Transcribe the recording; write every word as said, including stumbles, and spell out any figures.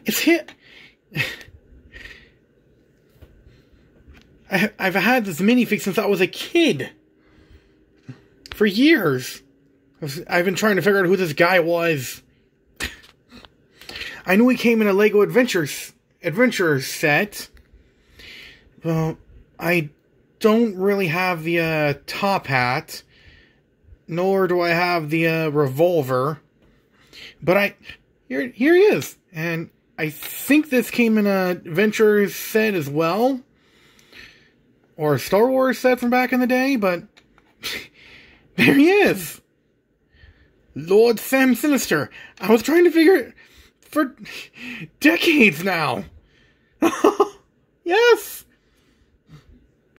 It's hit. I, I've had this minifig since I was a kid. For years. I've been trying to figure out who this guy was. I knew he came in a Lego Adventures Adventure set. Well, I don't really have the uh, top hat. Nor do I have the uh, revolver. But I... Here, here he is. And I think this came in a Adventures set as well. Or a Star Wars set from back in the day, but... there he is! Lord Sam Sinister. I was trying to figure it for decades now. Yes!